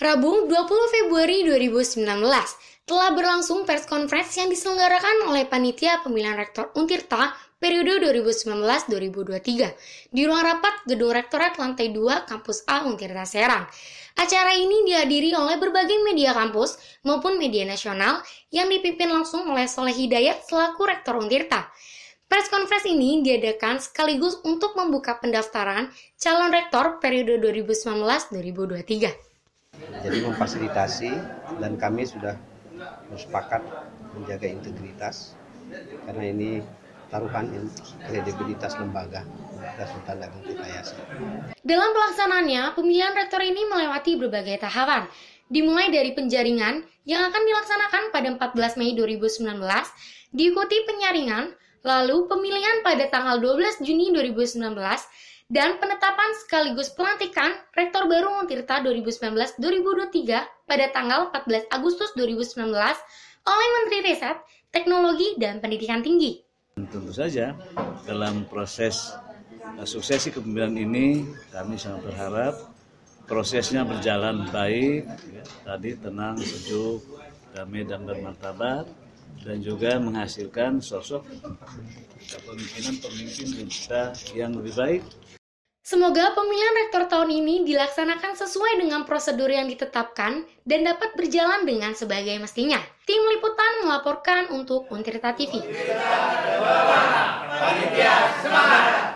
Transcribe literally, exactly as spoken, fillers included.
Rabu dua puluh Februari dua ribu sembilan belas telah berlangsung pers conference yang diselenggarakan oleh Panitia Pemilihan Rektor Untirta periode dua ribu sembilan belas dua ribu dua puluh tiga di ruang rapat Gedung Rektorat lantai dua Kampus A Untirta Serang. Acara ini dihadiri oleh berbagai media kampus maupun media nasional yang dipimpin langsung oleh Soleh Hidayat selaku Rektor Untirta. Press conference ini diadakan sekaligus untuk membuka pendaftaran calon rektor periode dua ribu sembilan belas dua ribu dua puluh tiga. Jadi memfasilitasi dan kami sudah bersepakat menjaga integritas karena ini taruhan kredibilitas lembaga Sultan Agung Tirtayasa. Dalam pelaksanaannya, pemilihan rektor ini melewati berbagai tahapan, dimulai dari penjaringan yang akan dilaksanakan pada empat belas Mei dua ribu sembilan belas, diikuti penyaringan, lalu pemilihan pada tanggal dua belas Juni dua ribu sembilan belas, dan penetapan sekaligus pelantikan Rektor baru Untirta dua ribu sembilan belas dua ribu dua puluh tiga pada tanggal empat belas Agustus dua ribu sembilan belas oleh Menteri Riset, Teknologi, dan Pendidikan Tinggi. Tentu saja dalam proses suksesi kepemimpinan ini kami sangat berharap prosesnya berjalan baik, ya, tadi tenang, sejuk, damai dan bermartabat, dan juga menghasilkan sosok kepemimpinan pemimpin kita yang lebih baik. Semoga pemilihan rektor tahun ini dilaksanakan sesuai dengan prosedur yang ditetapkan dan dapat berjalan dengan sebagai mestinya. Tim Liputan melaporkan untuk Untirta T V. Panitia semangat!